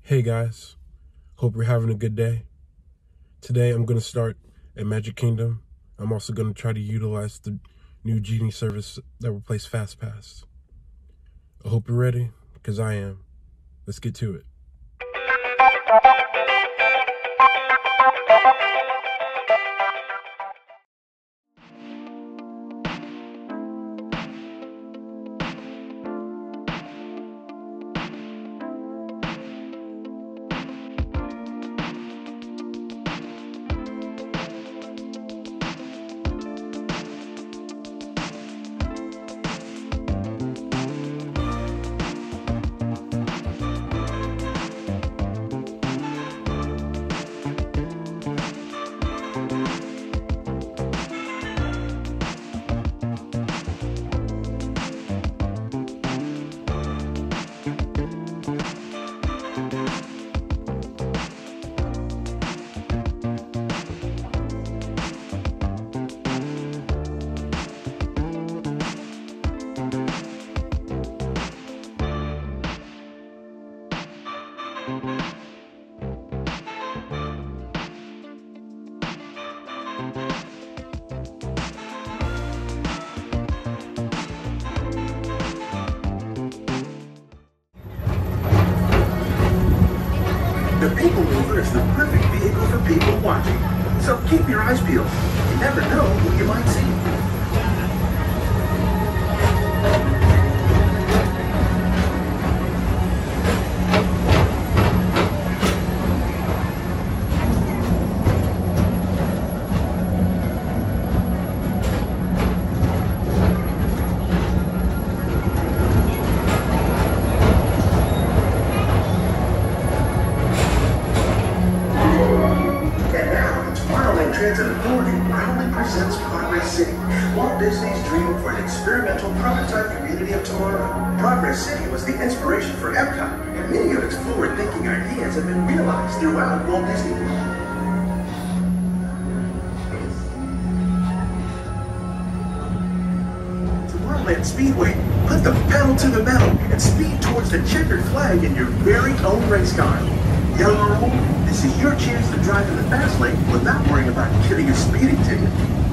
Hey guys, hope you're having a good day. Today I'm going to start at Magic Kingdom. I'm also going to try to utilize the new Genie service that replaced FastPass. I hope you're ready, because I am. Let's get to it. The People Mover is the perfect vehicle for people watching, so keep your eyes peeled. You never know who you might see. Transit Authority proudly presents Progress City, Walt Disney's dream for an experimental prototype community of tomorrow. Progress City was the inspiration for Epcot, and many of its forward-thinking ideas have been realized throughout Walt Disney World. Tomorrowland Speedway, put the pedal to the metal and speed towards the checkered flag in your very own race car. Yellow or old, this is your chance to drive in the fast lane without worrying about getting a speeding ticket.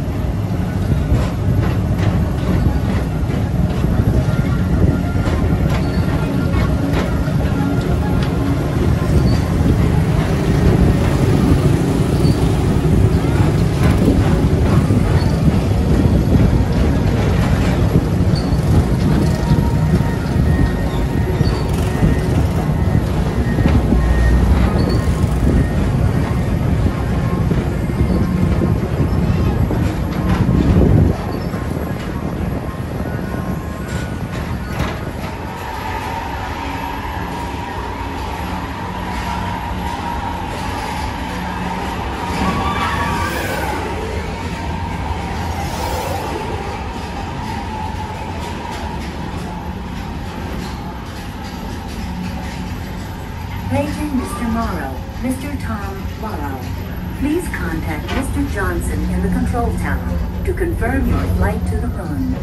Paging Mr. Morrow, Mr. Tom Morrow. Please contact Mr. Johnson in the control tower to confirm your flight to the run.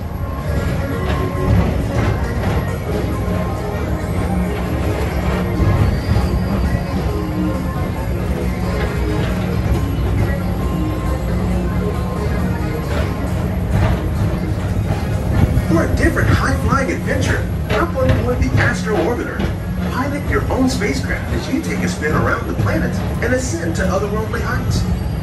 For a different high-flying adventure, hop on board the Astro Orbiter. Pilot your own spacecraft as you take a spin around the planet and ascend to otherworldly heights.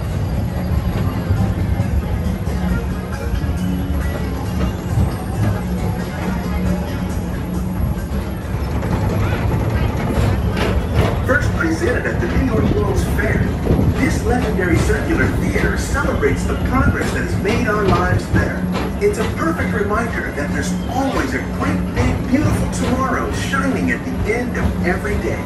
First presented at the New York World's Fair, this legendary circular theater celebrates the progress that has made our lives better. It's a perfect reminder that there's always a great, big, beautiful tomorrow shining at the end of every day.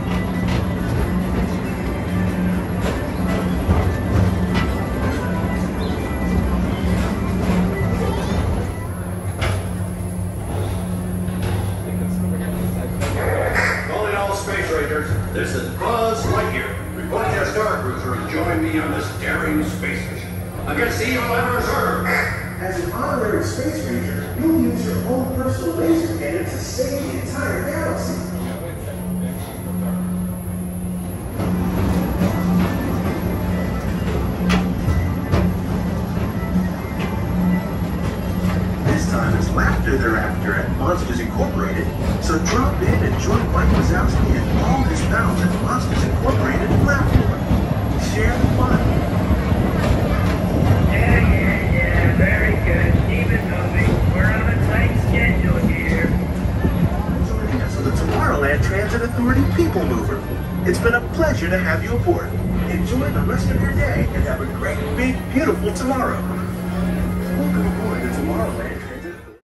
Calling all space rangers, this is Buzz Lightyear. Report to your Star Cruiser and join me on this daring space mission. Against the evil Emperor. As an honorary space ranger, you'll use your own personal laser cannon to save the entire galaxy. authority people mover. It's been a pleasure to have you aboard. Enjoy the rest of your day and have a great, big, beautiful tomorrow. Welcome aboard the Tomorrowland Transit.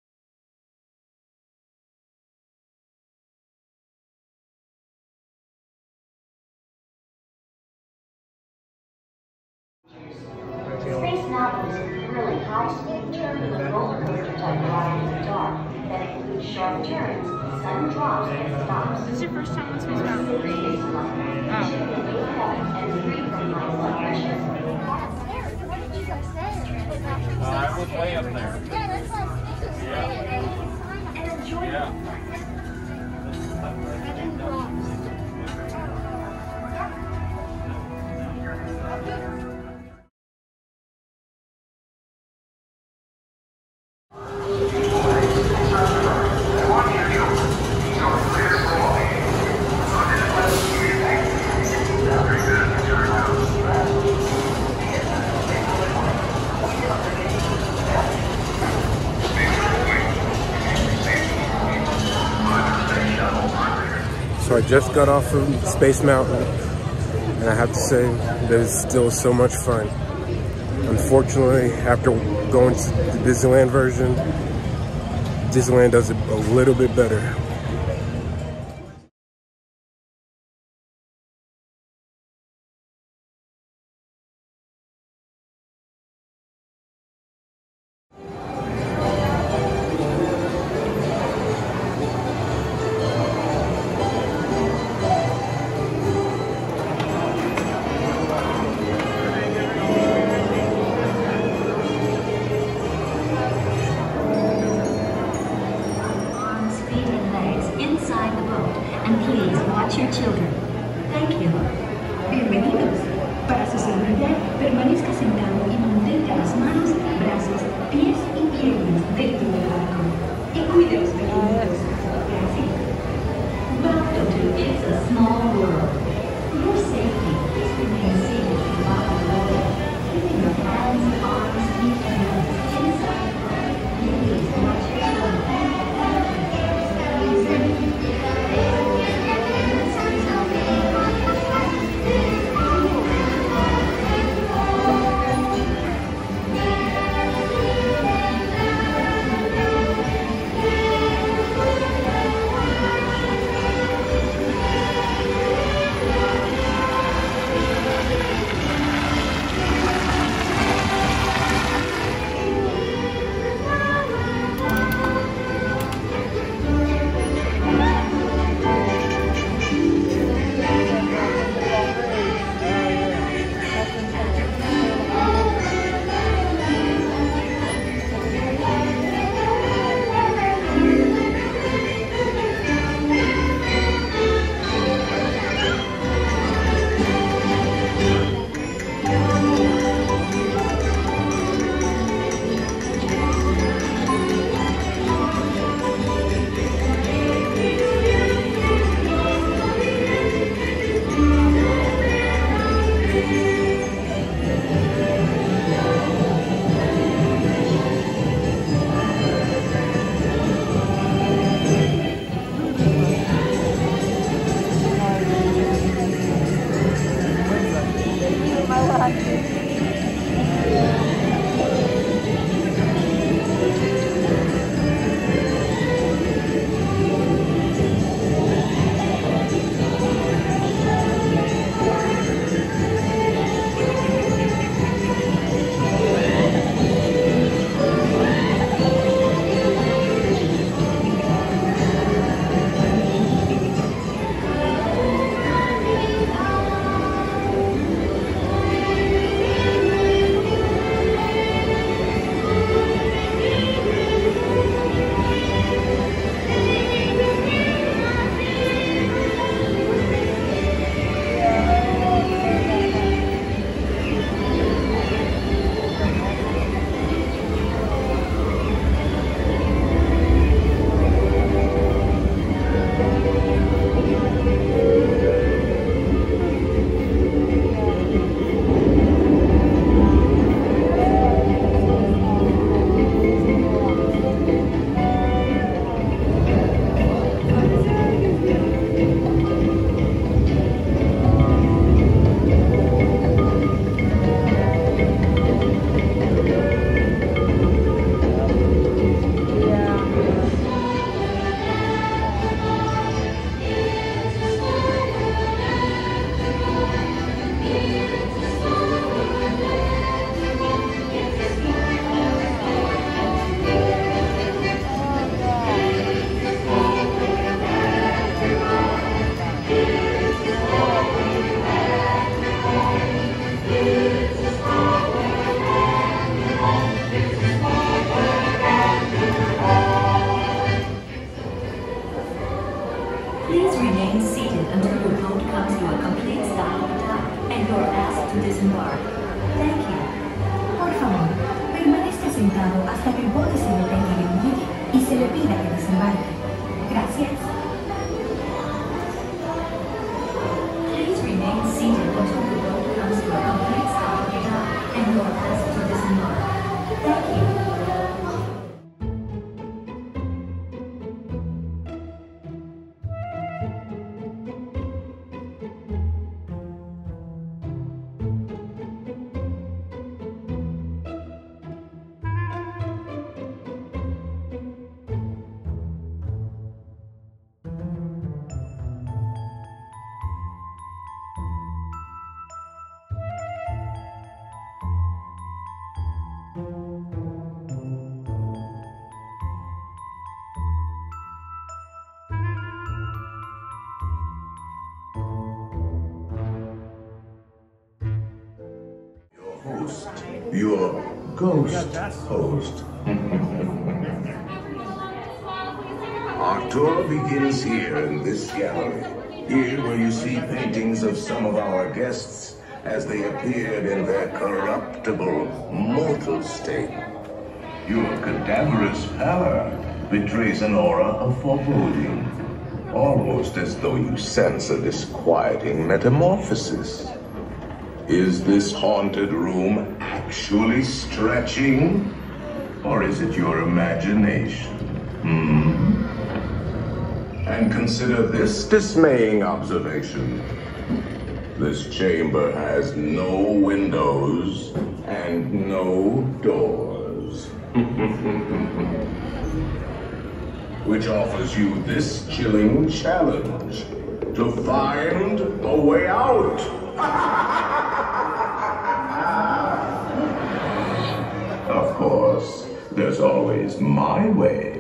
Space Mountain is a thrilling high-speed turbulent roller coaster type ride in the dark that includes sharp turns, sudden drops, and stops. This is your first time on Space Mountain? And free from high blood pressure. I was way up there. And enjoy So I just got off of Space Mountain, and I have to say that it's still so much fun. Unfortunately, after going to the Disneyland version, Disneyland does it a little bit better. your children. Thank you. Bienvenidos. Para su seguridad, permanezca sentado y mantenga las manos, brazos, pies y piernas dentro del barco. Y cuide a los pequeñitos. Gracias. Welcome to It's a Small World. For your safety, please remain seated throughout the water, keeping your hands, arms, feet, and nose inside the boat. Please watch your children. seated until your boat comes to a complete stop at the dock and you're asked to disembark. Thank you. Por favor, permanezca sentado hasta que el bote se detenga en el muelle y se le pida que desembarque. Gracias. Please remain seated until the boat comes to a complete stop at the dock and you're asked to disembark. Thank you. Your ghost host. Our tour begins here in this gallery. Here where you see paintings of some of our guests as they appeared in their corruptible, mortal state. Your cadaverous pallor betrays an aura of foreboding, almost as though you sense a disquieting metamorphosis. Is this haunted room actually stretching? Or is it your imagination? And consider this dismaying observation. This chamber has no windows and no doors. Which offers you this chilling challenge to find a way out. Of course, there's always my way.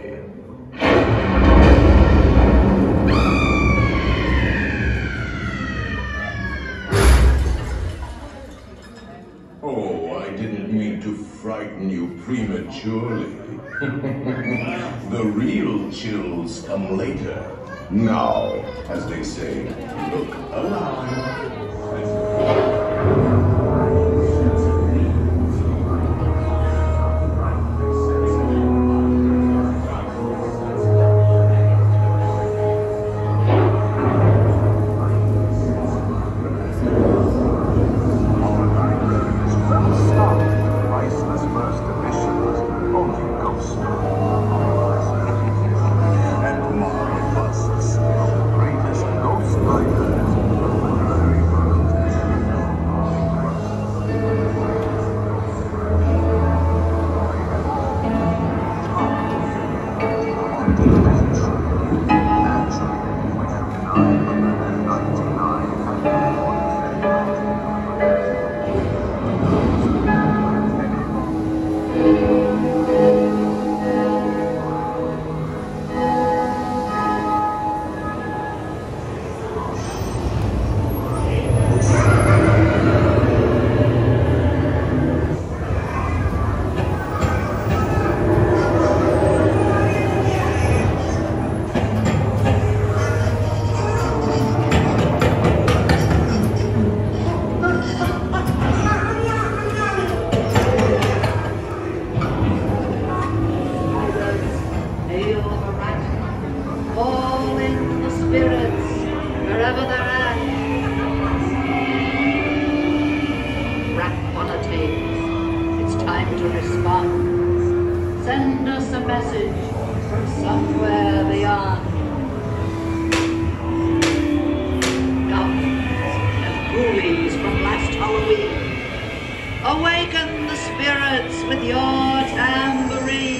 Oh, I didn't mean to frighten you prematurely. The real chills come later. Now, as they say, look alive. Awaken the spirits with your tambourine.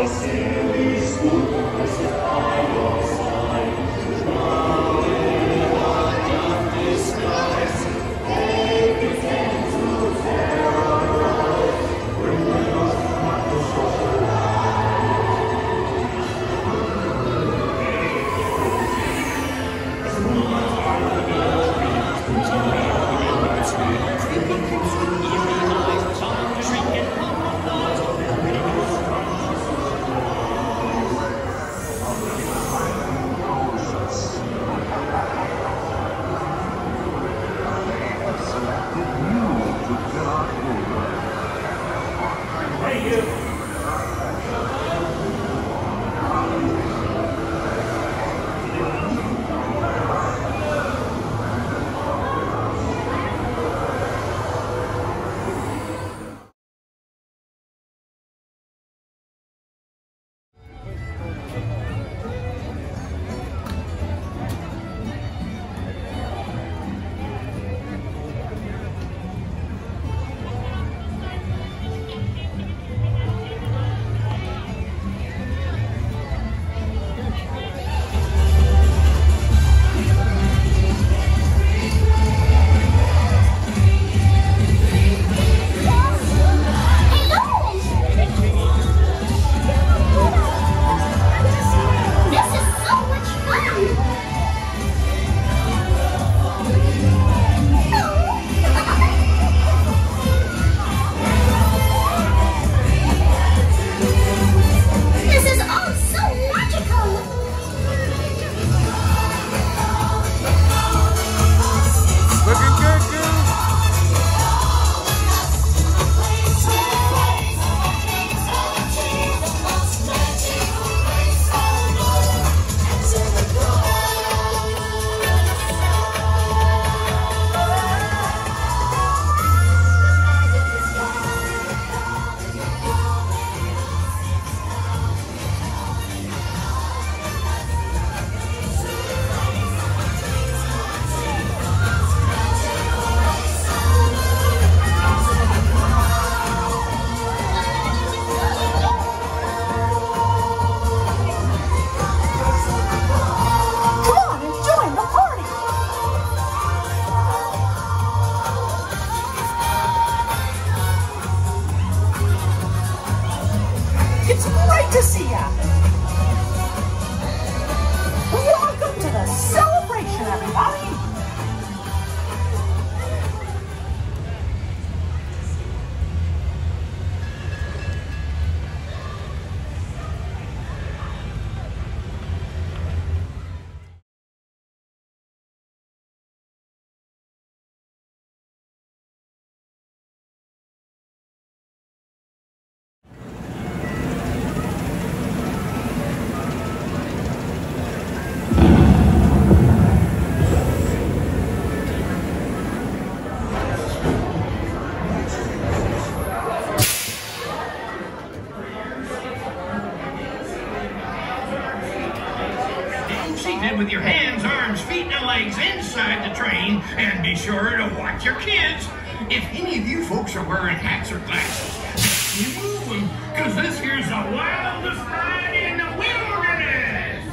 With your hands, arms, feet, and legs inside the train, and be sure to watch your kids. If any of you folks are wearing hats or glasses, you move them, because this here's the wildest ride in the wilderness.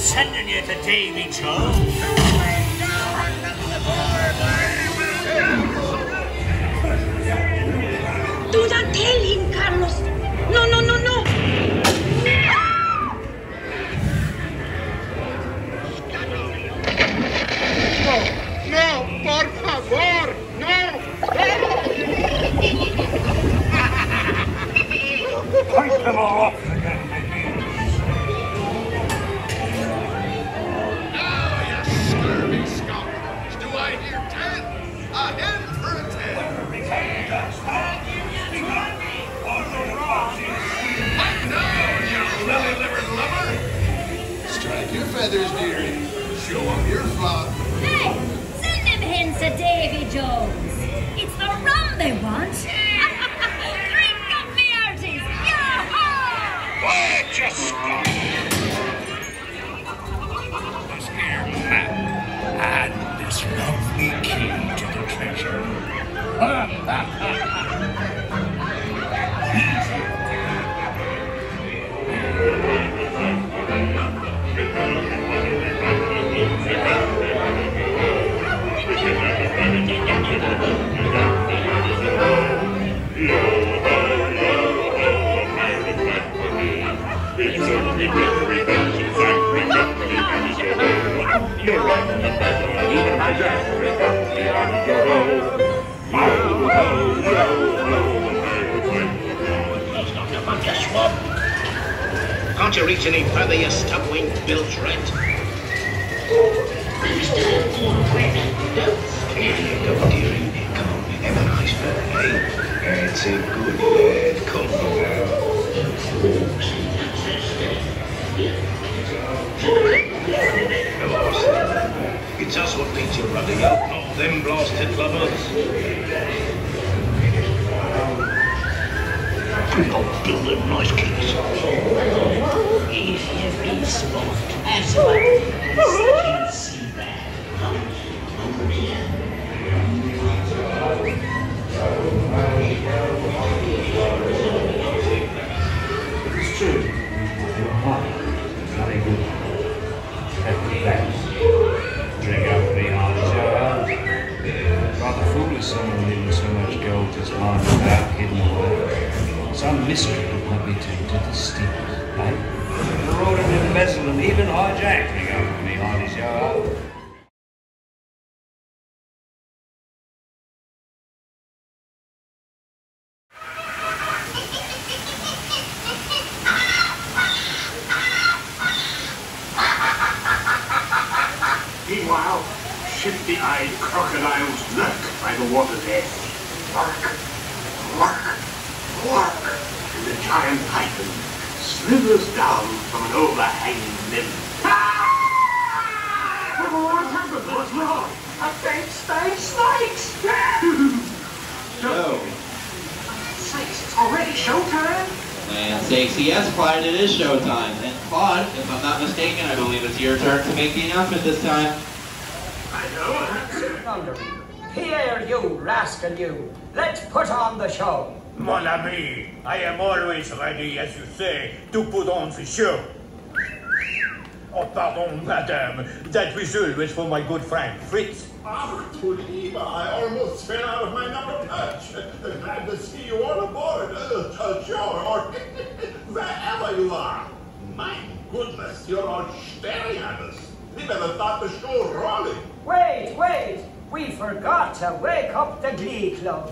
sending you to Davy Jones. Do not tell him, Carlos. No, no, no, no. No, por favor, no. Take them all off again. Oh, you scurvy scoundrels. Do I hear 10? A hen for a 10. I know, you lily-livered lover. Strike your feathers, dearie. Show up your flock. Hey, send them hens to Davy Jones. It's the rum they want. Drink up me hearties. Yah-ho! Why, just stop. This here map and this lovely key to the treasure. Can't you reach any further, you stub-winged bilge rat? Here you go, dearie. Come on, have a nice birthday. That's a good lad. Come now. It's us what needs your ruddy up, not them blasted lovers. Not building nice keys. If you be sport as well as see that. It's true. You're hot. Very good. Happy thanks. Drink up me on the show. Rather foolish someone leaving so much gold just lying about hidden away. Some mystery might be tainted to steal it, right? Marauding and embezzling, even hijacking over me on his show. Meanwhile, shifty-eyed crocodiles lurk by the water's edge. Lurk, lurk, lurk, and the giant python slithers down from an overhanging limb. What happened? What's wrong? A big snakes! No. Sakes, it's already showtime? And sakes, yes, Clyde, it is showtime. And Claude, if I'm not mistaken, I believe it's your turn to make the announcement this time. I know. Here, you rascal, you. Let's put on the show. Mon ami, I am always ready, as you say, to put on the show. Oh, pardon, madame. That whistle was for my good friend, Fritz. Ah, Tulima, I almost fell out of my number touch. Glad to see you all aboard. Sure. Wherever you are. My goodness, you're all staring at us. We never thought the show rolling. Wait. We forgot to wake up the Glee Club.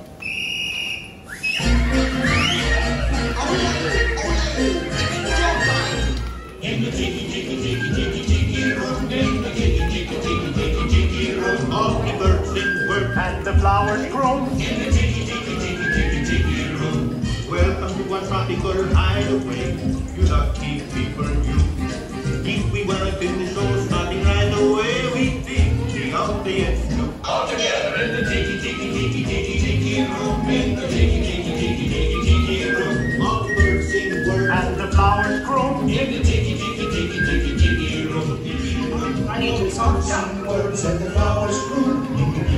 In the tiki room, in the tiki room, all the birds sing work And the flowers grow. in the tiki room. Welcome to our tropical hideaway, you lucky people, you. If we wanna finish show starting right away, we think the audience know. All together in the tiki room, in the tiki room, all the birds sing work And the flowers grow. in the tiki room. I need to talk Some words and the flowers grow.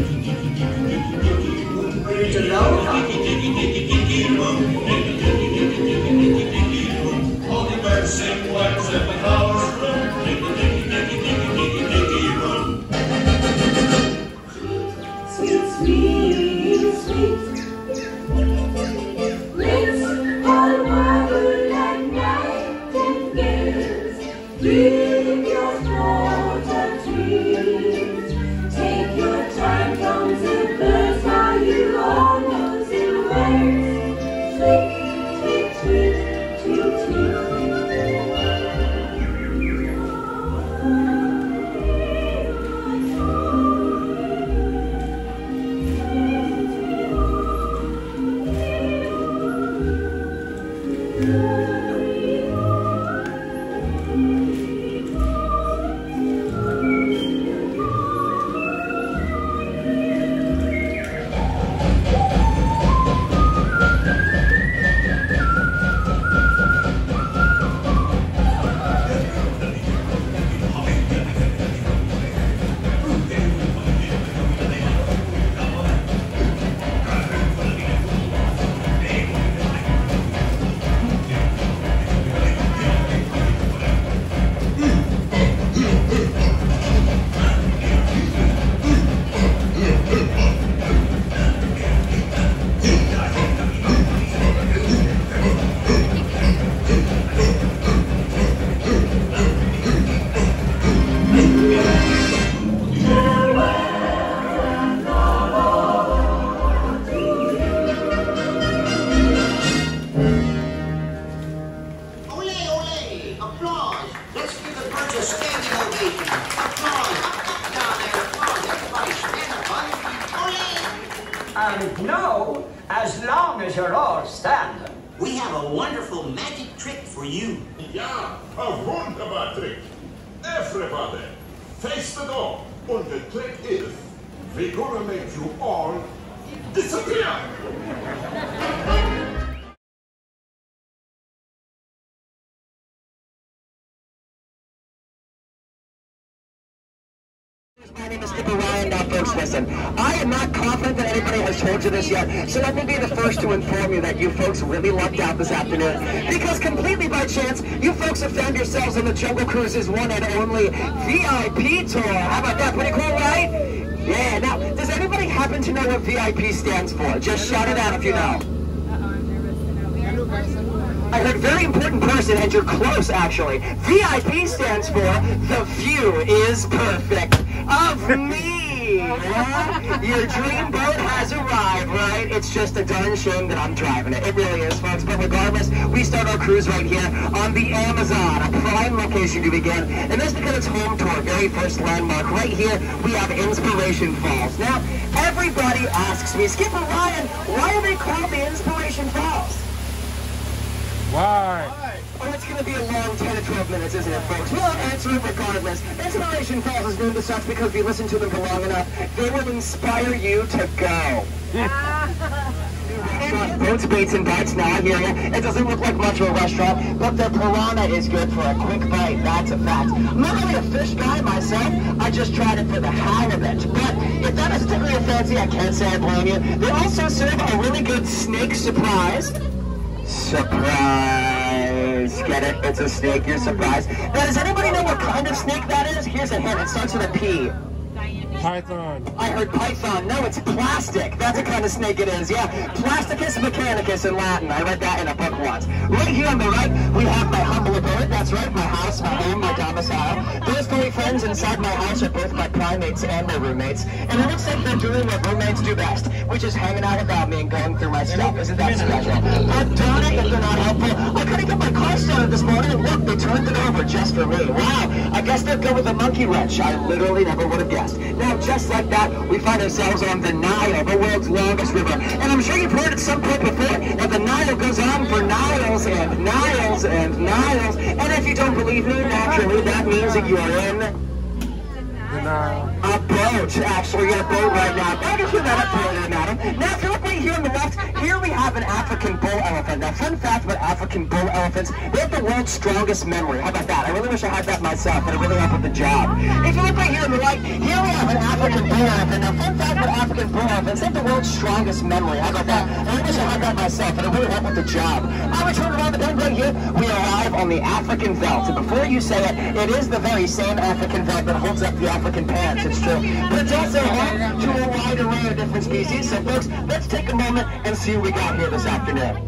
Ready to load up. All the birds sing words and the flowers grow. standing ovation. Applause. Down there, applause. Everybody stand up. No, as long as you're all standing. We have a wonderful magic trick for you. Ja, a wunderbar trick. Everybody, face the door. And the trick is, we're gonna make you all disappear. My name is Kikoru. Now, folks, listen. I am not confident that anybody has told you this yet, so let me be the first to inform you that you folks really lucked out this afternoon. Because completely by chance, you folks have found yourselves on the Jungle Cruise's one and only VIP tour. How about that? Pretty cool, right? Yeah. Now, does anybody happen to know what VIP stands for? Just shout it out if you know. I heard very important person, and you're close, actually. VIP stands for The View is Perfect of Me. Your dream boat has arrived, right? It's just a darn shame that I'm driving it. It really is, folks. But regardless, we start our cruise right here on the Amazon, a prime location to begin. And that's because it's home to our very first landmark. Right here, we have Inspiration Falls. Now, everybody asks me, Skipper Ryan, why are they called the Inspiration Falls? Why? Oh, it's going to be a long 10 to 12 minutes, isn't it, folks? We'll answer it regardless. Inspiration Falls is named as such because if you listen to them for long enough, they will inspire you to go. Boats, baits, and bites. Now, I hear you. It doesn't look like much of a restaurant, but their piranha is good for a quick bite. That's a fact. I'm not really a fish guy myself. I just tried it for the hang of it. But if that is particularly a fancy, I can't say I blame you. They also serve a really good snake surprise. Surprise! Get it? It's a snake. You're surprised. Now, does anybody know what kind of snake that is? Here's a hint. It starts with a P. Python. I heard python. No, it's plastic. That's the kind of snake it is. Yeah, Plasticus mechanicus in Latin. I read that in a book once. Right here on the right, we have my humble abode. That's right, my house, my home, my domicile. Those three friends inside my house are both my primates and my roommates. And it looks like they're doing what roommates do best, which is hanging out without me and going through my stuff. Isn't that special? But darn it, if they're not helpful. I couldn't get my car started this morning, and look, they turned it over just for me. Wow, I guess they'll go with a monkey wrench. I literally never would have guessed. Now, just like that, we find ourselves on the Nile, the world's longest river. And I'm sure you've heard at some point before that the Nile goes on for Niles and Niles and Niles. And if you don't believe me, naturally, that means that you're in a boat. Actually, you're in a boat right now. I can hear that up earlier, madam. Now, if you look right here on the left, here we have an African bull elephant. Now, fun fact about African bull elephants, they have the world's strongest memory. How about that? I really wish I had that myself, but it really helped with the job. If you look right here on the right, here we have an African bull elephant. Now, fun fact about African bull elephants, they have the world's strongest memory. How about that? I really wish I had that myself, but it really helped with the job. I would turn around the bend right here. We arrive on the African veldt. And before you say it, it is the very same African veldt that holds up the African pants. It's true. But it's also home to a wide array of different species. So, folks, let's take a moment and see what we got here this afternoon.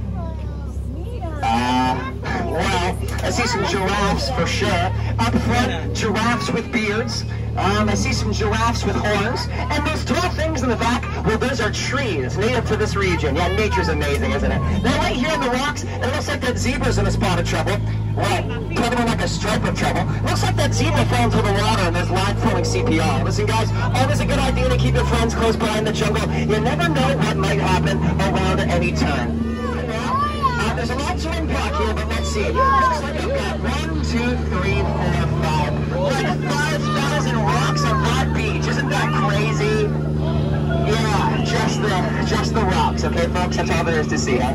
Well, I see some giraffes for sure. Up front, giraffes with beards. I see some giraffes with horns. And those tall things in the back, well, those are trees native to this region. Yeah, nature's amazing, isn't it? Now, right here on the rocks, it looks like that zebra's in a spot of trouble. What? Probably like a stripe of trouble. Looks like that zebra fell into the water and there's line pulling CPR. Listen, guys, always a good idea to keep your friends close by in the jungle. You never know what might happen around any turn. There's a lot to unpack here, but let's see. Looks like I've got 1, 2, 3, 4, 5. Like 5,000 rocks on that beach. Isn't that crazy? Yeah, just the rocks, okay, folks? That's all there is to see, huh?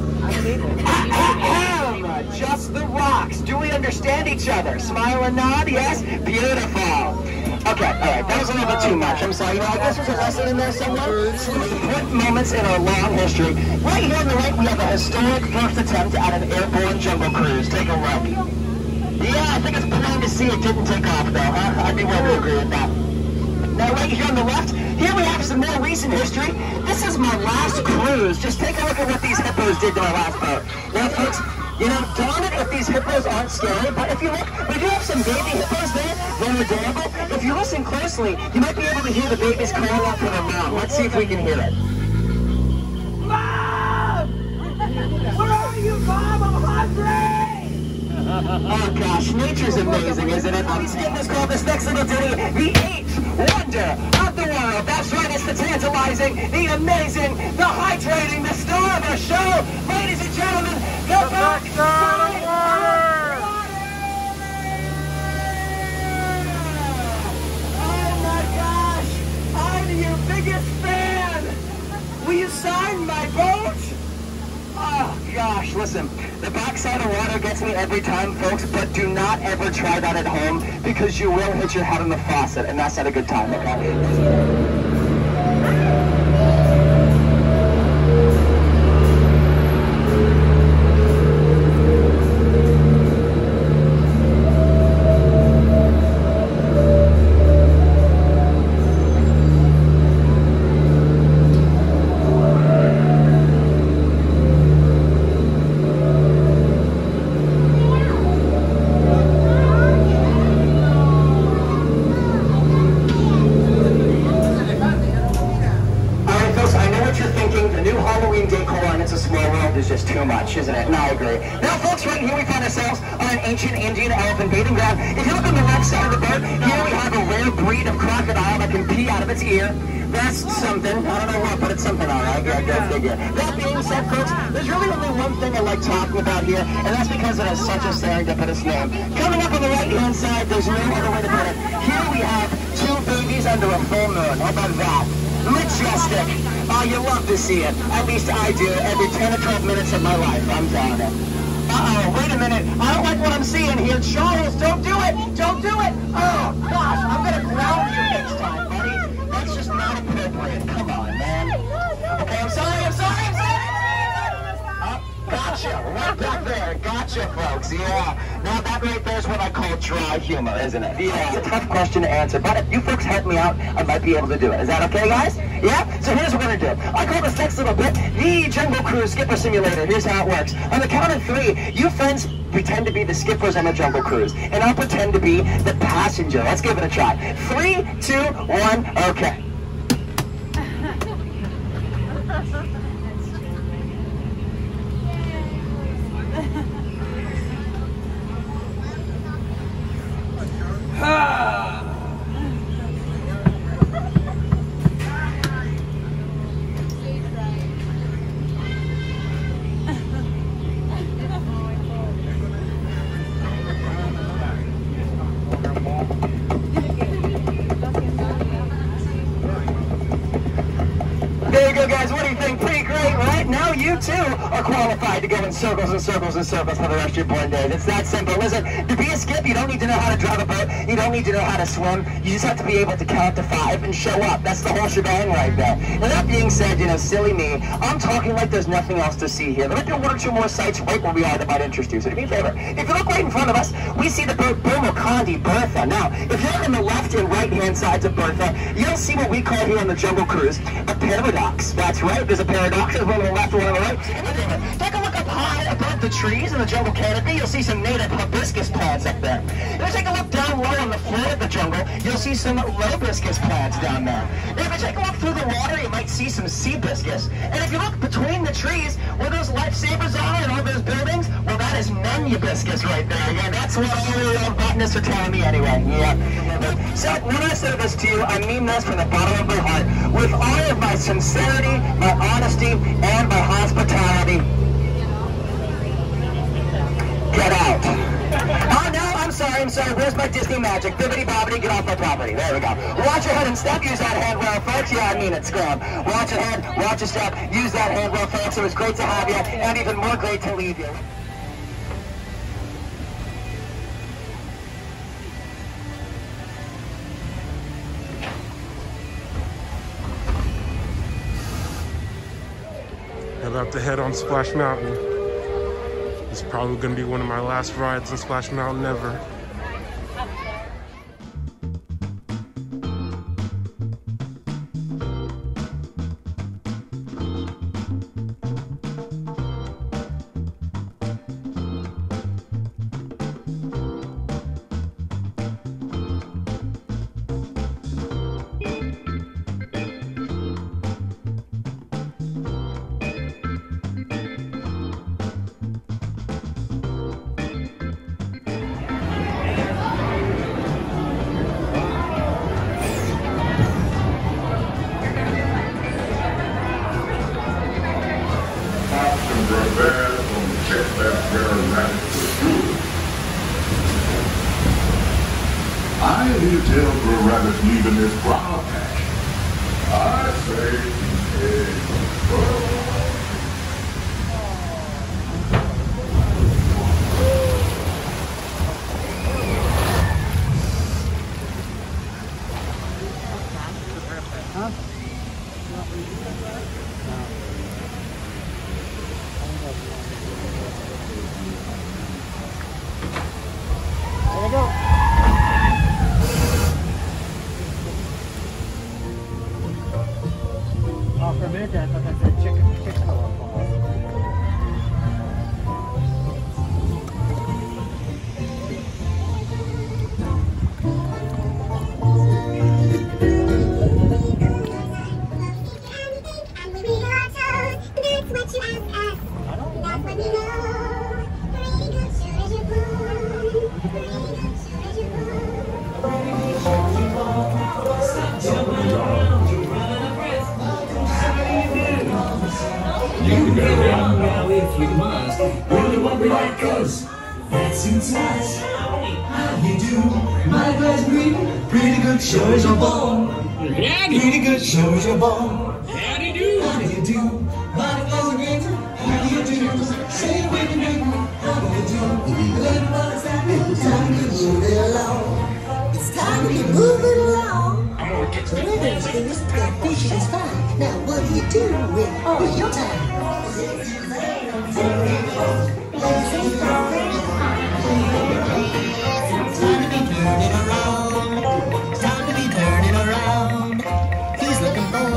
Just the rocks. Do we understand each other? Smile and nod, yes? Beautiful. Okay, alright, that was a little bit too much. I'm sorry. You know, I guess there's a lesson in there somewhere. Some important moments in our long history. Right here on the right, we have a historic first attempt at an airborne jungle cruise. Take a look. Yeah, I think it's plain to see it didn't take off, though, huh? I'd be willing to agree with that. Now, right here on the left, here we have some more recent history. This is my last cruise. Just take a look at what these hippos did to my last boat. Now, folks, you know, darn it if these hippos aren't scary, but if you look, we do have some baby hippos there. They're adorable. If you listen closely, you might be able to hear the babies calling out for their mom. Let's see if we can hear it. Mom! Where are you, Mom? I'm hungry! Oh gosh, nature's amazing, isn't it? Let's call this next little ditty the 8th wonder of the world. That's right, it's the tantalizing, the amazing, the hydrating, the star of our show. Ladies and gentlemen, the backside of water! Oh my gosh, I'm your biggest fan! Will you sign my boat? Oh gosh, listen, the backside of water gets me every time, folks, but do not ever try that at home because you will hit your head on the faucet, and that's not a good time, okay? Isn't it? And I agree. Now, folks, right here we find ourselves on an ancient Indian elephant bathing ground. If you look on the left side of the boat, here we have a rare breed of crocodile that can pee out of its ear. That's something. I don't know what, but it's something, all right. Yeah, go figure. That being said, folks, there's really only one thing I like talking about here, and that's because it has such a serendipitous name. Coming up on the right-hand side, there's no other way to put it. Here we have 2 babies under a full moon. How about that? Majestic. Oh, you love to see it. At least I do. Every 10 or 12 minutes of my life, I'm telling you. Uh-oh, wait a minute. I don't like what I'm seeing here. Charles, don't do it. Don't do it. Oh, gosh, I'm going to ground you next time, buddy. That's just not appropriate. Come on, man. Okay, I'm sorry. Gotcha. Right back there. Gotcha, folks. Yeah. Now, that right there is what I call dry humor, isn't it? Yeah, it's a tough question to answer, but if you folks help me out, I might be able to do it. Is that okay, guys? Yeah? So here's what we're going to do. I call this next little bit the Jungle Cruise Skipper Simulator. Here's how it works. On the count of 3, you friends pretend to be the skippers on the Jungle Cruise, and I'll pretend to be the passenger. Let's give it a try. 3, 2, 1, okay. There you go, guys. What do you think? Pretty great, right? Now you, too, are qualified to go in circles and circles and circles for the rest of your born days. It's that simple. Listen, to be a skip, you don't need to know how to drive a boat. You don't need to know how to swim. You just have to be able to count to 5 and show up. That's the whole shebang right there. And that being said, you know, silly me, I'm talking like there's nothing else to see here. There might be 1 or 2 more sites right where we are that might interest you. So do me a favor. If you look right in front of us, we see the boat Bomokondi Bertha. Now, if you look on the left and right-hand sides of Bertha, you'll see what we call here on the Jungle Cruise a paradox. That's right, there's a paradox. There's one on the left, one on the right. Take a look up high above the trees in the jungle canopy. You'll see some native hibiscus plants up there. If you take a look down low on the floor of the jungle, you'll see some hibiscus plants down there. And if you take a look through the water, you might see some sea biscuits. And if you look between the trees, where those lifesavers are and all those buildings, well, that is hibiscus right there. Yeah, that's what all the botanists are telling me anyway. Yeah. So when I say this to you, I mean this from the bottom of my heart, with all of my sincerity, my honesty, and my hospitality. Get out. Oh no, I'm sorry. Where's my Disney magic? Bibbidi bobbidi, get off my property. There we go. Watch your head and step. Use that handrail, folks. Yeah, I mean it. Scram. Watch your head, watch your step. Use that handrail, folks. It was great to have you, and even more great to leave you. About to head on Splash Mountain. It's probably going to be one of my last rides on Splash Mountain ever. I hear tales of a rabbit leaving this flower patch. I say, There you go. Oh, for a minute there, I thought that said chicken color. You can go down now if you must. Really won't be like us. That's in touch. How you do? My best greeting. Pretty good shows your bone. Pretty good shows your bone. How do you do? How do you do? My best greeting. How do you do? Say it with me. How do you do? Let me understand it. Time to move it along. It's time to be moving along. The weather is good. The fish is fine. Now what do you do with all your time? He's looking for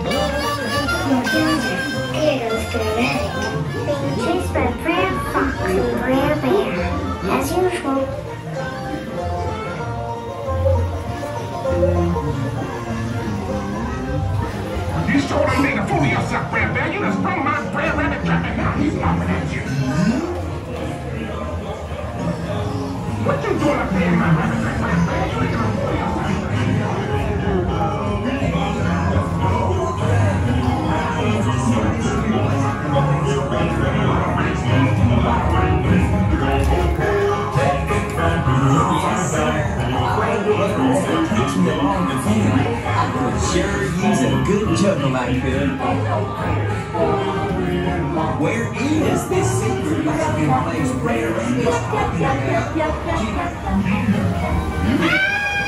Kikoru's dramatic, being chased by Brer Fox and Brer Bear, as usual. You sure done made a fool of yourself, Brer Bear. You done sprung my Brer Rabbit trap, and now he's laughing at you. What you doing up there in my rabbit trap, Brer Bear? You ain't gonna fool yourself. Sure, he's a good juggle, I could. Where is this secret laughing place Brer Rabbit's talking about?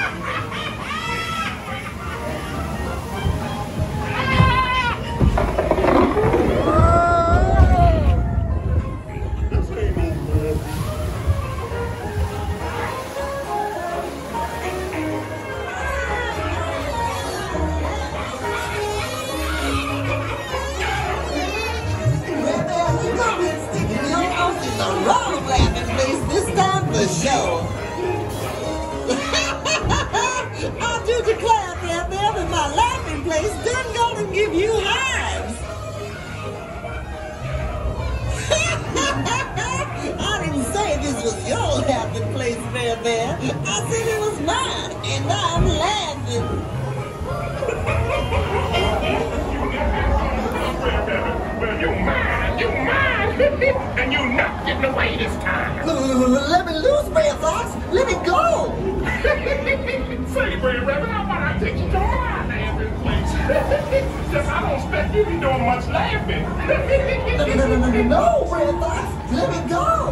Show. I do declare, Brer Bear, that my laughing place done gonna give you hives. I didn't say this was your laughing place, Brer Bear. I said it was mine, and I'm laughing. Well, you mine, and you not getting away this time. Let me loose, Brer Fox. Let me go. Say, Brer Rabbit, how about I take you to my laughing place? Just I don't expect you to be doing much laughing. No, Brer Fox. Let me go.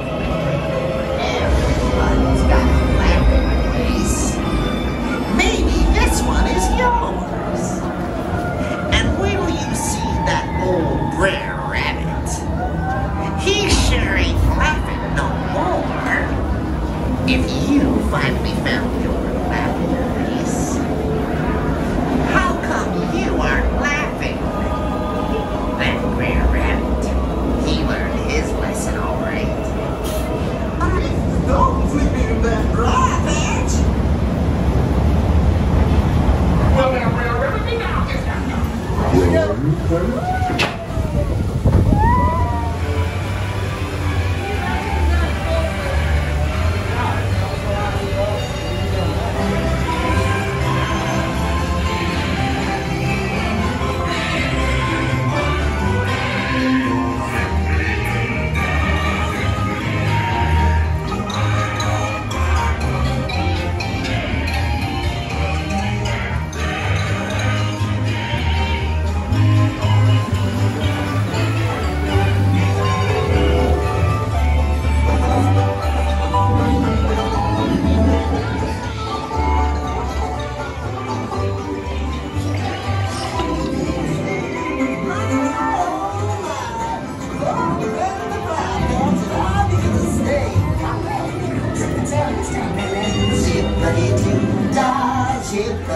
Everyone's got a laughing place. Maybe this one is yours. And will you see that old Brer Rabbit? He sure ain't laughing no more. If you finally found your laughing place, how come you aren't laughing? That Brer Rabbit, he learned his lesson all right.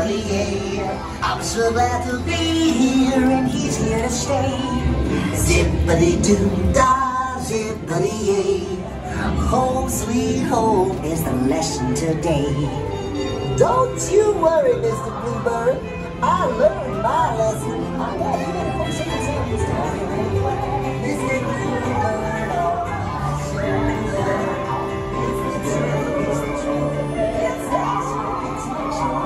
zippity-yay. I'm so glad to be here and he's here to stay. Zippity-doo-dah, zippity-yay. Home sweet home is the lesson today. Don't you worry, Mr. Bluebird. I learned my lesson. I'm glad you made a folks sing this song this time. Mr. Bluebird, oh, it's the truth, it's the truth. It's awesome, it's much more.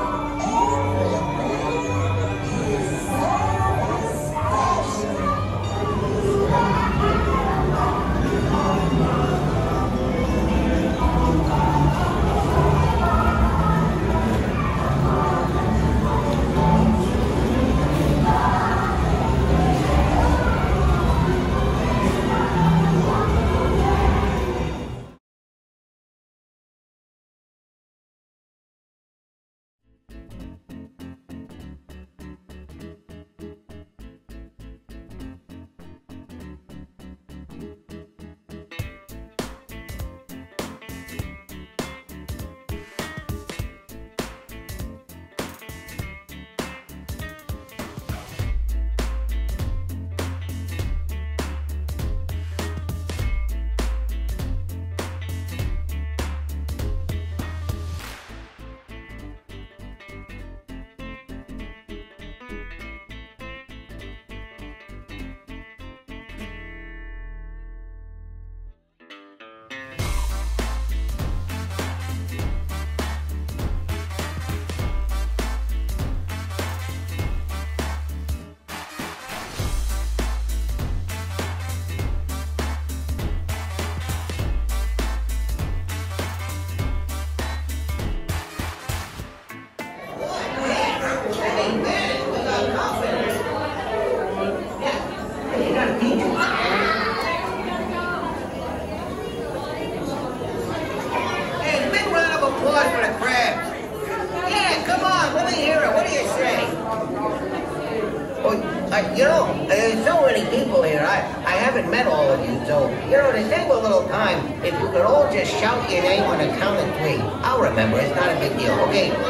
There's so many people here. I haven't met all of you, so, to save a little time, if you could all just shout your name on the count of 3. I'll remember. It's not a big deal. Okay, 1, 2,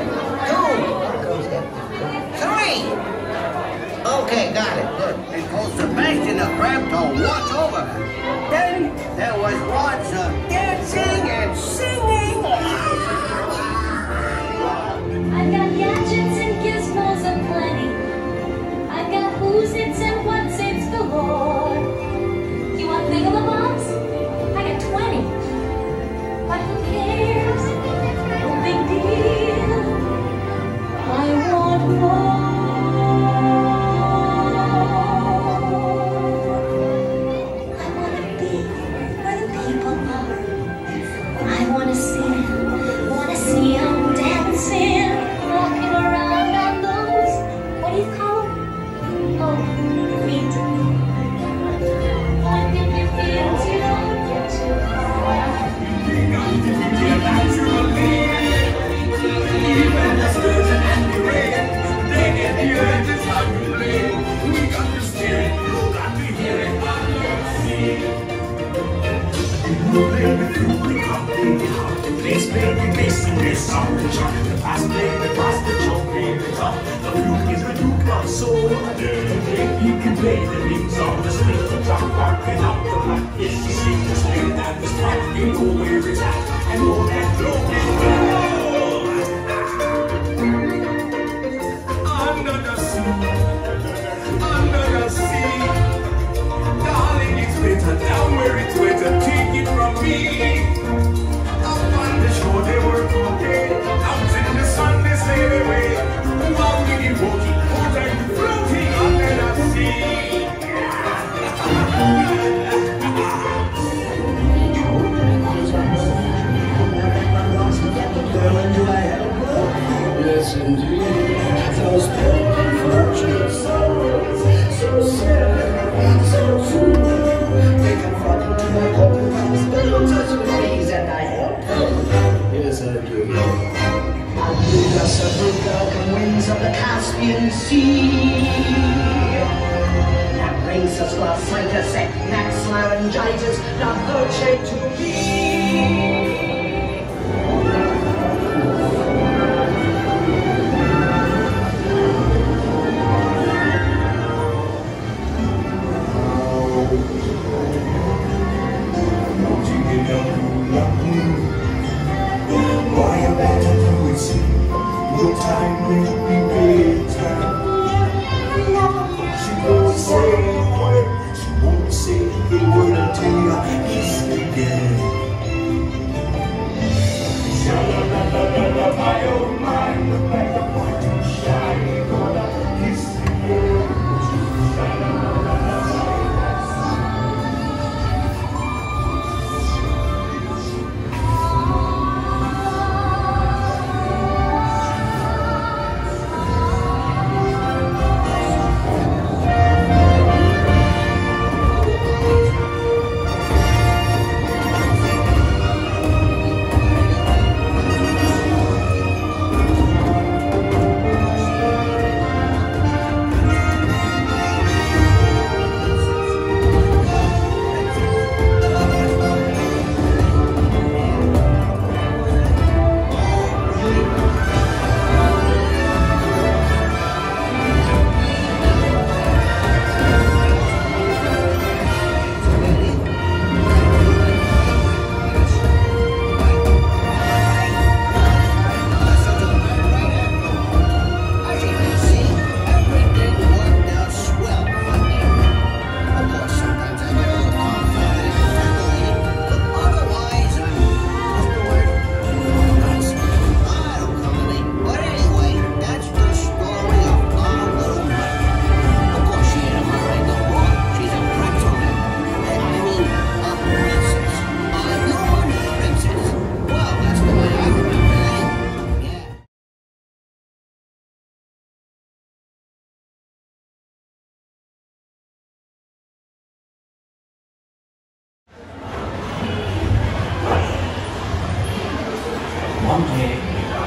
3. Okay, got it. Good. And told Sebastian the crab to watch over her. Then there was lots of dancing and singing. I've got gadgets and gizmos aplenty. I've got who's its and what's its galore. You want thingamabobs? I got 20. But who cares? No big deal. I want more. I want to be where the people are. I want to see them dancing, walking around on those, what do you call them? Oh, feet. But if you feel too don't get too far. Even the sturgeon and the rain, they get the urge, it's how you play. We got to steer it, you got to hear it, on the sea. You play the flute, the cup, the harp, the bass, play the bass, and the song, the chop, the bass, play the bass, the chop, play the top. The flute is the duke of soul. He can play the leaves on the string, the drop, barking out the black. It's the same, the spin, and the strap. You know where it's at, and all that flow is well. Under the sea, darling, it's better down where it's wetter. Take it from me. Up on the shore they work all day, out in the sun they sail away. While we be walking, all time floating under the sea. Yes, indeed. Those pilgrim fortunes, so sad, so true. They confront into my open arms, little touch of knees, and I help them. Yes, I do. I bring us a welcome winds of the Caspian Sea. That brings us glossitis, necks, laryngitis, not virtue to be.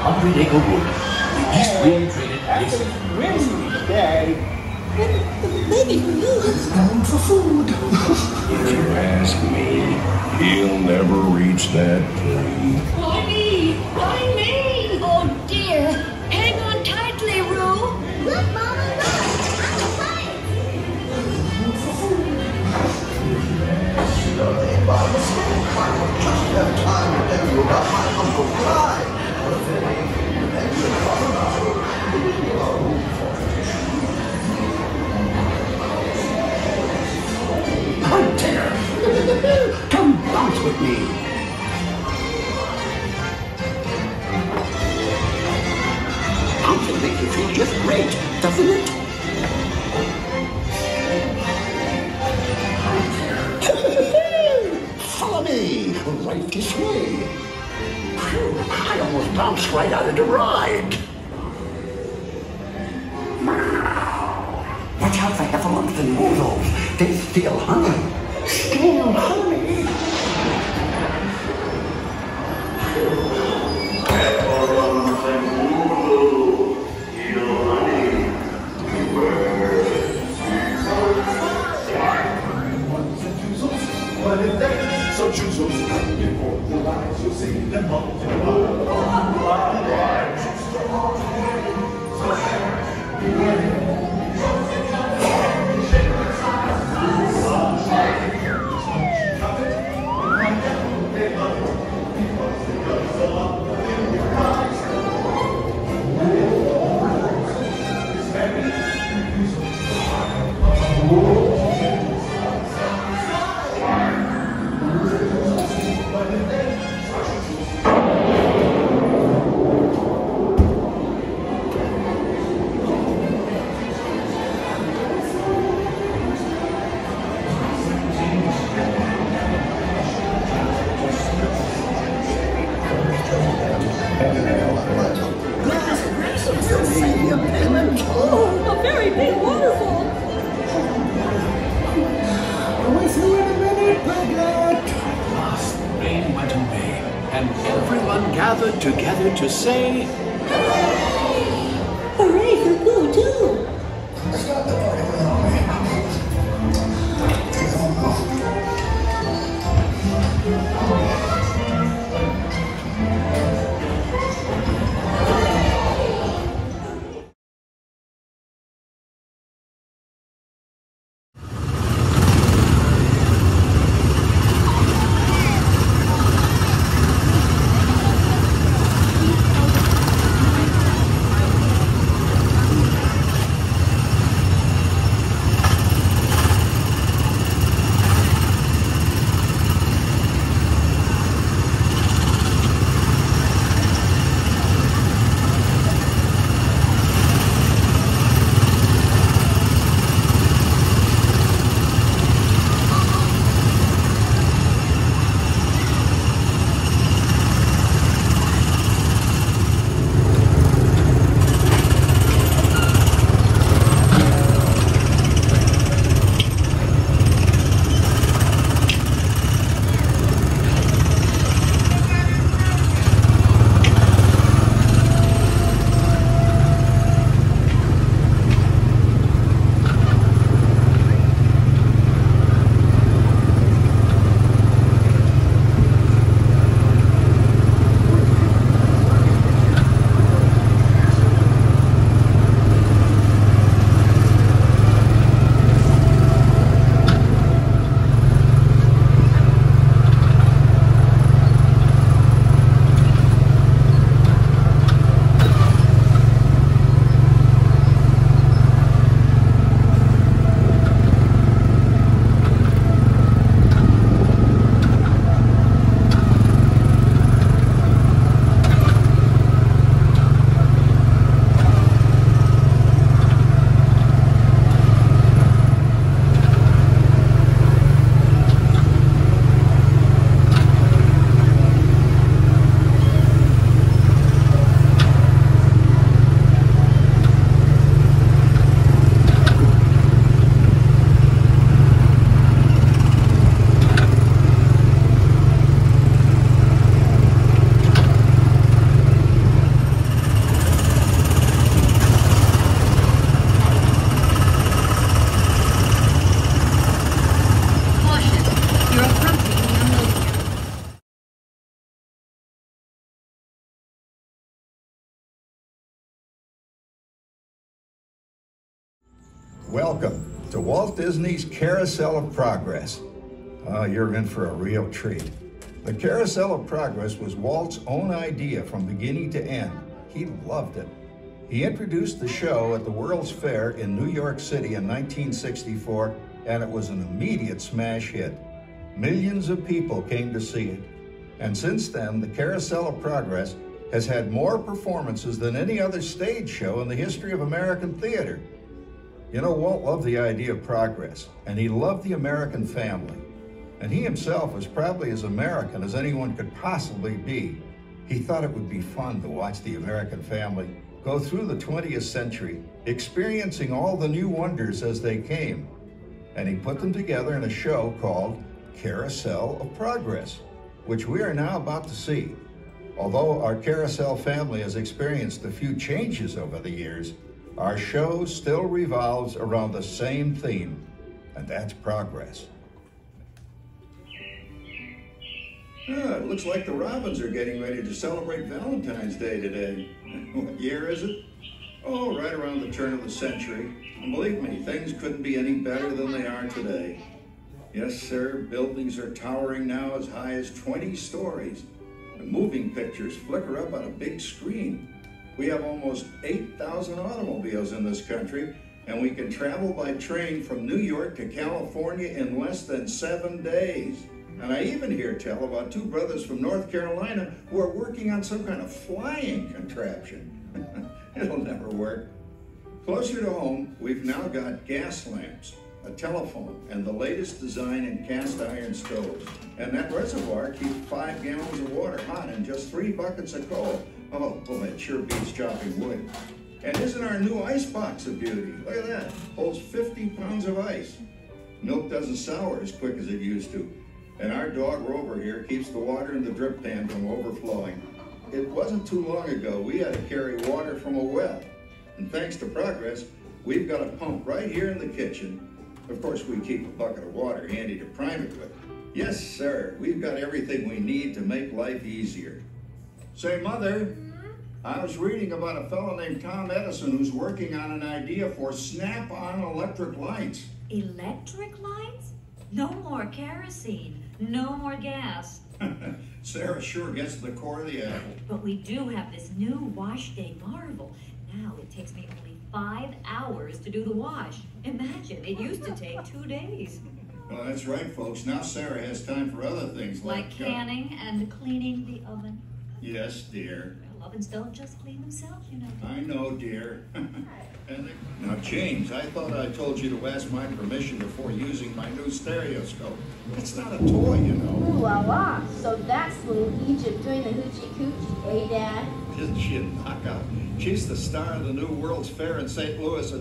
100-acre wood. The East Wind traded Alice. Wind, Dad. Maybe he's going for food. If you ask me, he'll never reach that tree. Why me? Why me? Oh dear. Hang on tightly, Roo. Look, Mama, look. I'm a fight. By mistake, I will just have time to tell you about my Uncle Clyde. Hunter! Come bounce with me. Bouncing makes you feel just great, doesn't it? Follow me, right this way. Phew, I almost bounced right out of the ride. Watch out for heffalumps and moozles. They steal honey. Steal honey. Heffalumps and moozles steal honey. But if they so choose before the lies, you'll see them multiply. Oh, a very big waterfall. With you in a minute, Piglet. At last, the rain went away, and everyone gathered together to say, Hooray for Pooh, too. Stop the party without me. Welcome to Walt Disney's Carousel of Progress. You're in for a real treat. The Carousel of Progress was Walt's own idea from beginning to end. He loved it. He introduced the show at the World's Fair in New York City in 1964, and it was an immediate smash hit. Millions of people came to see it. And since then, the Carousel of Progress has had more performances than any other stage show in the history of American theater. You know, Walt loved the idea of progress, and he loved the American family. And he himself was probably as American as anyone could possibly be. He thought it would be fun to watch the American family go through the 20th century, experiencing all the new wonders as they came. And he put them together in a show called Carousel of Progress, which we are now about to see. Although our Carousel family has experienced a few changes over the years, our show still revolves around the same theme, and that's progress. It looks like the Robins are getting ready to celebrate Valentine's Day today. What year is it? Oh, right around the turn of the century. And believe me, things couldn't be any better than they are today. Yes, sir, buildings are towering now as high as 20 stories. And moving pictures flicker up on a big screen. We have almost 8,000 automobiles in this country, and we can travel by train from New York to California in less than 7 days. And I even hear tell about two brothers from North Carolina who are working on some kind of flying contraption. It'll never work. Closer to home, we've now got gas lamps, a telephone, and the latest design in cast iron stoves. And that reservoir keeps 5 gallons of water hot in just 3 buckets of coal. Oh, boy, it sure beats chopping wood. And isn't our new ice box a beauty? Look at that, holds 50 pounds of ice. Milk doesn't sour as quick as it used to. And our dog Rover here keeps the water in the drip pan from overflowing. It wasn't too long ago we had to carry water from a well. And thanks to progress, we've got a pump right here in the kitchen. Of course, we keep a bucket of water handy to prime it with. Yes, sir, we've got everything we need to make life easier. Say, Mother, I was reading about a fellow named Tom Edison who's working on an idea for snap-on electric lights. Electric lights? No more kerosene, no more gas. Sarah sure gets to the core of the apple. But we do have this new wash day marvel. Now it takes me only 5 hours to do the wash. Imagine, it used to take 2 days. Well, that's right, folks. Now Sarah has time for other things like canning and cleaning the oven. Yes, dear. Well, ovens don't just clean themselves, you know. I know, dear. Now, James, I thought I told you to ask my permission before using my new stereoscope. It's not a toy, you know. Ooh la la. So that's little Egypt doing the hoochie coochie, Dad? Isn't she a knockout? She's the star of the new World's Fair in St. Louis,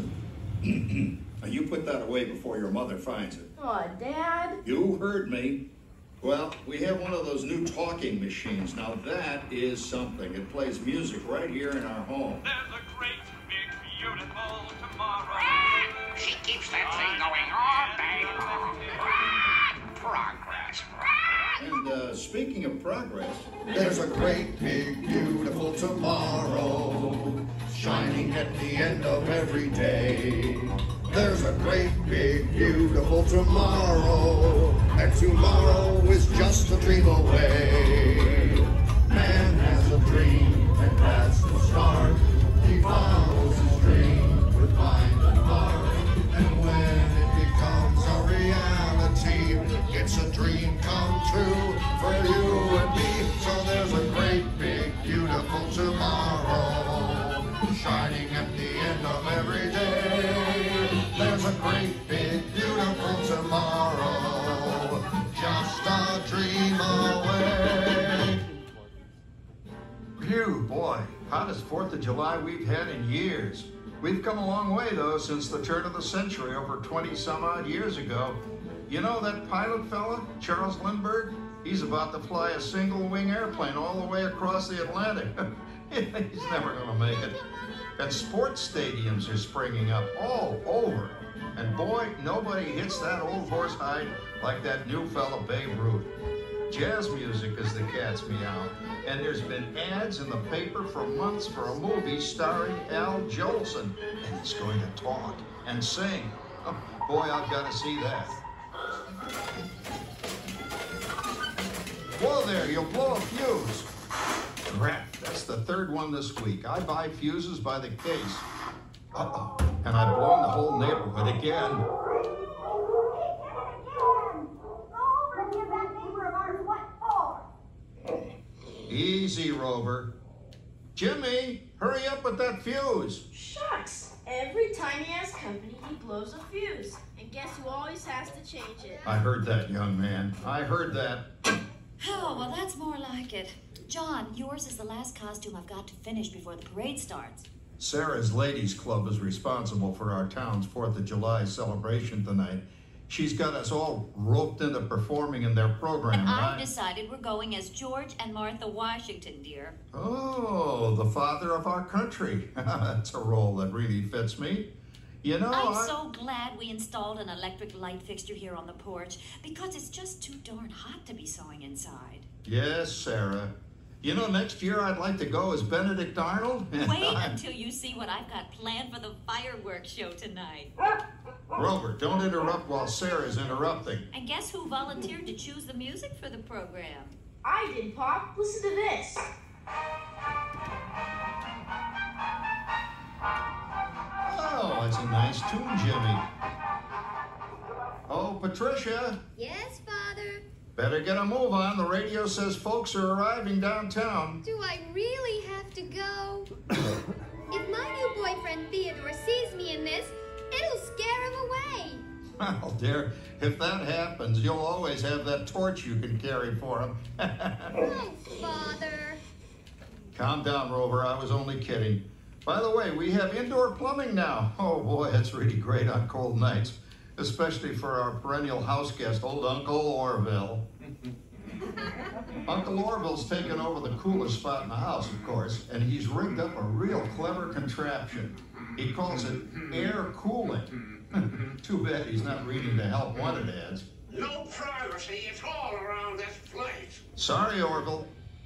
and you put that away before your mother finds it. Aw, Dad. You heard me. Well, we have one of those new talking machines. Now that is something. It plays music right here in our home. There's a great, big, beautiful tomorrow. She keeps that thing going all day long. Progress. And speaking of progress, There's a great, big, beautiful tomorrow, shining at the end of every day. There's a great, big, beautiful tomorrow, and tomorrow is just a dream away. Man has a dream, and that's the start. He follows his dream with mind and heart, and when it becomes a reality, it's a dream come true for you and me. So there's a great, big, beautiful tomorrow, shining at the end of every day. There's a great, big, beautiful tomorrow, just a dream away. phew, boy, hottest 4th of July we've had in years. We've come a long way, though, since the turn of the century, over 20-some-odd years ago. You know that pilot fella, Charles Lindbergh? He's about to fly a single-wing airplane all the way across the Atlantic. He's never gonna make it. And sports stadiums are springing up all over. And boy, nobody hits that old horse hide like that new fella Babe Ruth. Jazz music is the cat's meow. And there's been ads in the paper for months for a movie starring Al Jolson. And he's going to talk and sing. Oh, boy, I've got to see that. Whoa there, you'll blow a fuse. Crap, that's the third one this week. I buy fuses by the case. Uh-oh, and I've blown the whole neighborhood again. Easy, Rover. Jimmy, hurry up with that fuse. Shucks. Every time he has company, he blows a fuse. And guess who always has to change it? I heard that, young man. I heard that. Oh, well, that's more like it. John, yours is the last costume I've got to finish before the parade starts. Sarah's Ladies Club is responsible for our town's 4th of July celebration tonight. She's got us all roped into performing in their program, And right? I've decided we're going as George and Martha Washington, dear. Oh, the father of our country. That's a role that really fits me. You know, I'm so glad we installed an electric light fixture here on the porch because it's just too darn hot to be sewing inside. Yes, Sarah. You know, next year I'd like to go as Benedict Arnold. Wait until you see what I've got planned for the fireworks show tonight. Rover, don't interrupt while Sarah's interrupting. And guess who volunteered to choose the music for the program? I did, Pop. Listen to this. Oh, it's a nice tune, Jimmy. Oh, Patricia. Yes, Father? Better get a move on. The radio says folks are arriving downtown. Do I really have to go? If my new boyfriend Theodore sees me in this, it'll scare him away. Well, dear, if that happens, you'll always have that torch you can carry for him. Oh, Father. Calm down, Rover. I was only kidding. By the way, we have indoor plumbing now. Oh, boy, it's really great on cold nights, especially for our perennial house guest, old Uncle Orville. Uncle Orville's taken over the coolest spot in the house, of course, and he's rigged up a real clever contraption. He calls it air cooling. Too bad he's not reading the help wanted ads. No privacy at all around this place. Sorry, Orville.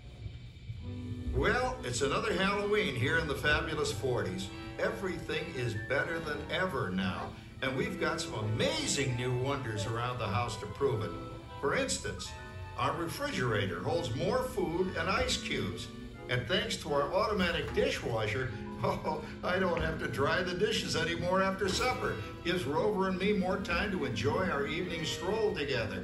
Well, it's another Halloween here in the fabulous 40s. Everything is better than ever now, and we've got some amazing new wonders around the house to prove it. For instance, our refrigerator holds more food and ice cubes. And thanks to our automatic dishwasher, oh, I don't have to dry the dishes anymore after supper. Gives Rover and me more time to enjoy our evening stroll together.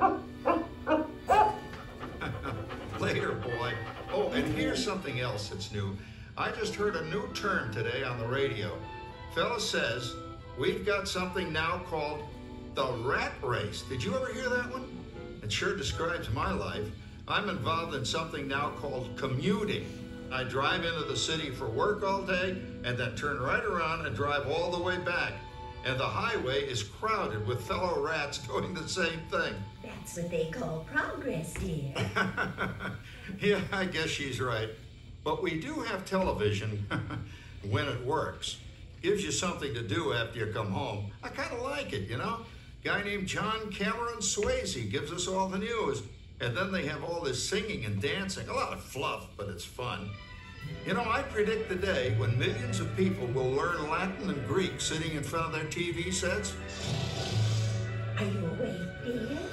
Later, boy. Oh, and here's something else that's new. I just heard a new term today on the radio. Fella says we've got something now called the rat race. Did you ever hear that one? It sure describes my life. I'm involved in something now called commuting. I drive into the city for work all day and then turn right around and drive all the way back. And the highway is crowded with fellow rats doing the same thing. That's what they call progress, dear. Yeah, I guess she's right. But we do have television when it works. Gives you something to do after you come home. I kind of like it, you know? Guy named John Cameron Swayze gives us all the news. And then they have all this singing and dancing. A lot of fluff, but it's fun. You know, I predict the day when millions of people will learn Latin and Greek sitting in front of their TV sets. Are you awake, dear?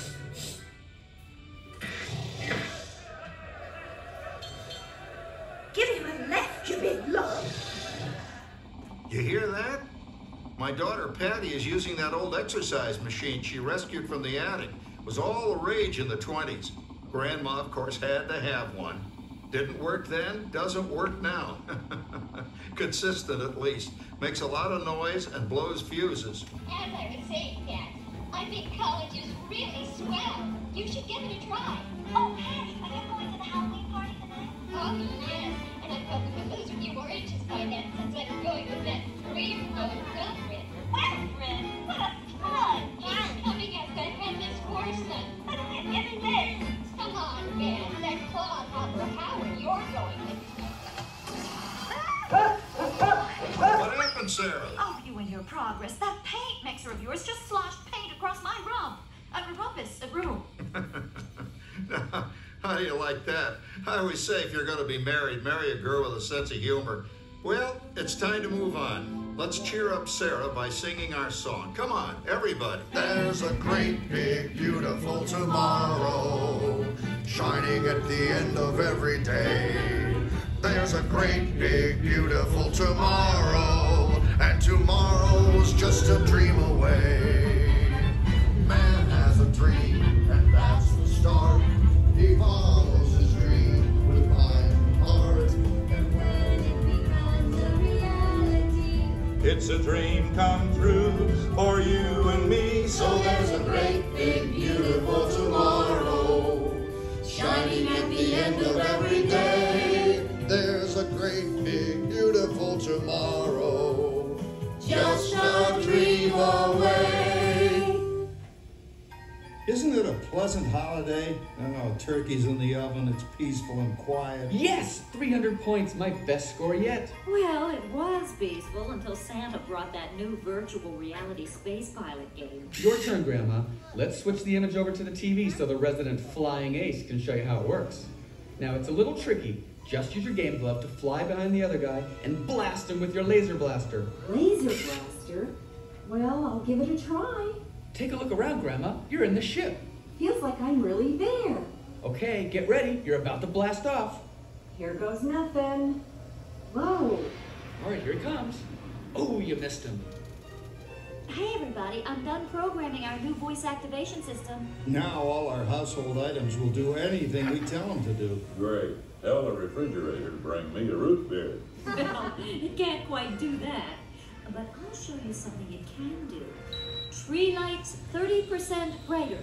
Give him a left, you big love. You hear that? My daughter Patty is using that old exercise machine she rescued from the attic. It was all the rage in the 20s. Grandma, of course, had to have one. Didn't work then, doesn't work now. Consistent at least. Makes a lot of noise and blows fuses. As I was saying, Kat, I think college is really swell. You should give it a try. Oh, Patty, are you going to the Halloween party tonight? Oh, yes. And I've probably been those few oranges by then since I was going with that dream-growing girlfriend. Girlfriend? What a fun! He's coming as that headless horseman. What are you giving this? Come on, man. That clodhopper Howard you're going with. What happened, Sarah? Oh, you and your progress. That paint mixer of yours just sloshed paint across my rump. A rumpus, a room. How do you like that? I always say if you're going to be married, marry a girl with a sense of humor. Well, it's time to move on. Let's cheer up Sarah by singing our song. Come on, everybody. There's a great, big, beautiful tomorrow shining at the end of every day. There's a great, big, beautiful tomorrow, and tomorrow's just a dream away. Man has a dream, and that's the start. He follows his dream with mind and heart. And when it becomes a reality, it's a dream come true for you and me. So there's a great, big, beautiful tomorrow shining at the end of every day. There's a great, big, beautiful tomorrow, just a dream away. Isn't it a pleasant holiday? Oh, turkey's in the oven, it's peaceful and quiet. Yes! 300 points, my best score yet. Well, it was peaceful until Santa brought that new virtual reality space pilot game. Your turn, Grandma. Let's switch the image over to the TV so the resident flying ace can show you how it works. Now, it's a little tricky. Just use your game glove to fly behind the other guy and blast him with your laser blaster. Laser blaster? Well, I'll give it a try. Take a look around, Grandma. You're in the ship. Feels like I'm really there. Okay, get ready. You're about to blast off. Here goes nothing. Whoa. All right, here he comes. Oh, you missed him. Hey, everybody. I'm done programming our new voice activation system. Now all our household items will do anything we tell them to do. Great. Tell the refrigerator to bring me a root beer. Well, it can't quite do that. But I'll show you something it can do. Tree lights 30% brighter.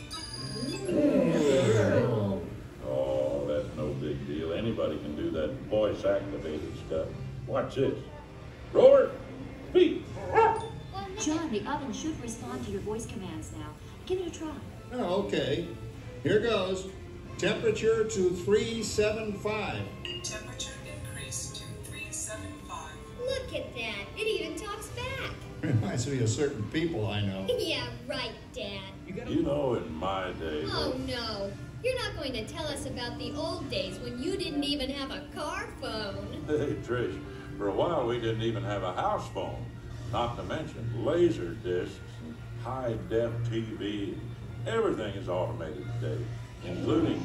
Oh, that's no big deal. Anybody can do that voice-activated stuff. Watch this. Roar! Speak! John, the oven should respond to your voice commands now. Give it a try. Oh, okay. Here goes. Temperature to 375. Temperature increased to 375. Look at that. It even talks back. Reminds me of certain people I know. Yeah, right, Dad. You know, in my day... Oh, no. You're not going to tell us about the old days when you didn't even have a car phone. Hey, Trish, for a while we didn't even have a house phone. Not to mention laser discs and high-def TV. Everything is automated today, including...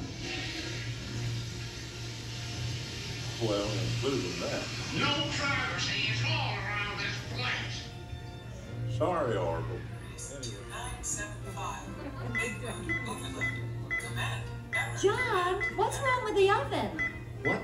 well, including that. No privacy is all around this place. Sorry, Orville. 975. Overload. Command. John, what's wrong with the oven? What?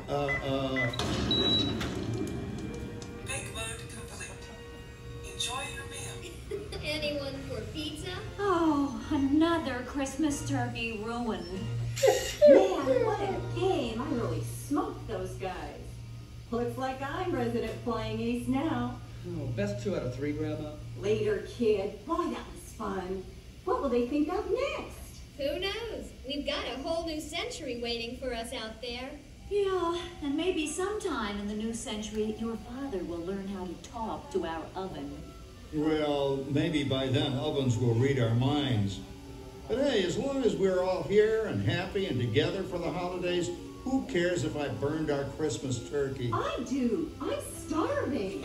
Bake mode complete. Enjoy your meal. Anyone for pizza? Oh, another Christmas turkey ruined. Man, what a game. I really smoked those guys. Looks like I'm resident flying ace now. Oh, best 2 out of 3, Grandma. Later, kid. Boy, that was fun. What will they think of next? Who knows? We've got a whole new century waiting for us out there. Yeah, and maybe sometime in the new century, your father will learn how to talk to our oven. Well, maybe by then ovens will read our minds. But hey, as long as we're all here and happy and together for the holidays, who cares if I burned our Christmas turkey? I do. I'm starving.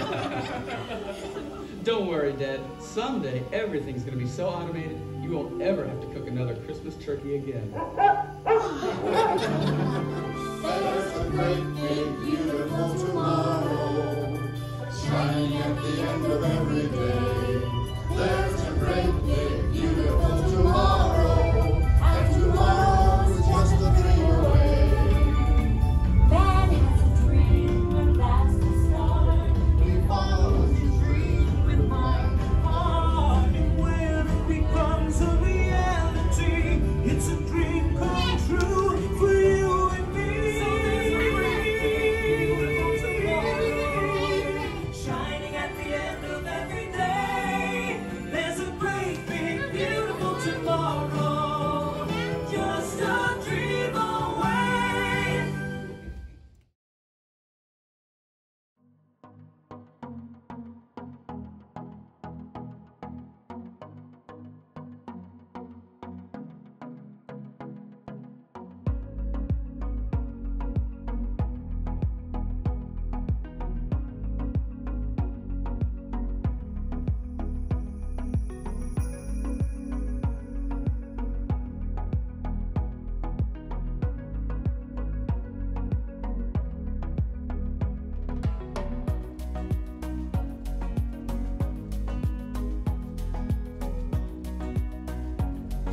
Don't worry, Dad. Someday, everything's going to be so automated, you won't ever have to cook another Christmas turkey again. There's a great, big, beautiful tomorrow shining at the end of every day. There's a great, big, beautiful tomorrow, and tomorrow's just a dream away. Man has a dream, and that's the start. He follows his dream with mind and heart. And when it becomes a reality, it's a dream come true for you and me. So there's a great, beautiful tomorrow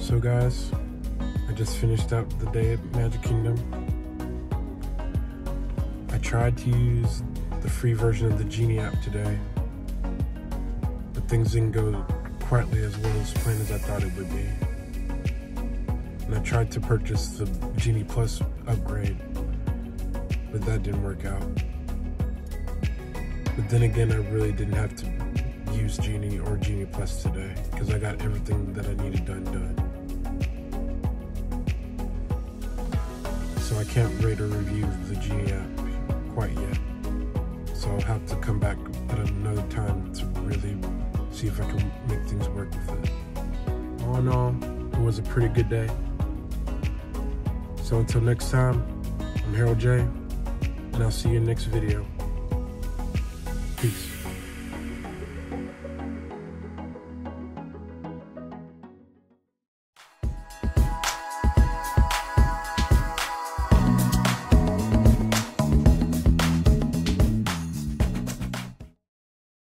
So guys, I just finished up the day at Magic Kingdom. I tried to use the free version of the Genie app today, but things didn't go quite as well as planned as I thought it would be. And I tried to purchase the Genie Plus upgrade, but that didn't work out. But then again, I really didn't have to use Genie or Genie Plus today because I got everything that I needed done. So I can't rate or review the Genie app quite yet. So I'll have to come back at another time to really see if I can make things work with it. All in all, it was a pretty good day. So until next time, I'm Harold J, and I'll see you in the next video. Peace.